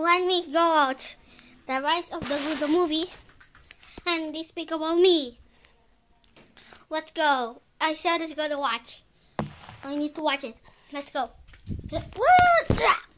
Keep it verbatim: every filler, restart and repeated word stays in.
let me go out. The Rise of the the movie and Despicable Me. Let's go. I said it's gonna watch. I need to watch it. Let's go. Woo!